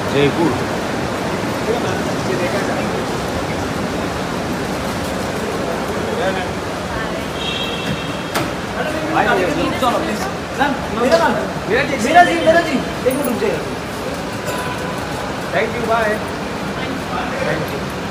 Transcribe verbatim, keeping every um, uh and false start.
जयपुर। चलो प्लीज मेरा नाम मेरा जी मेरा जी मेरा जी एक मिनट रुक जाइए। Thank you, bye. Thank you.